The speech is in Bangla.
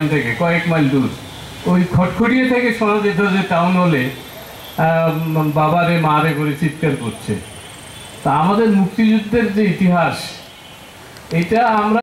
থেকে কয়েক মাইল দূর, ওই খটখটিয়ে থেকে শোনা যেত যে টাউন হলে বাবারে মারে করে চিৎকার করছে। তা আমাদের মুক্তিযুদ্ধের যে ইতিহাস, এটা আমরা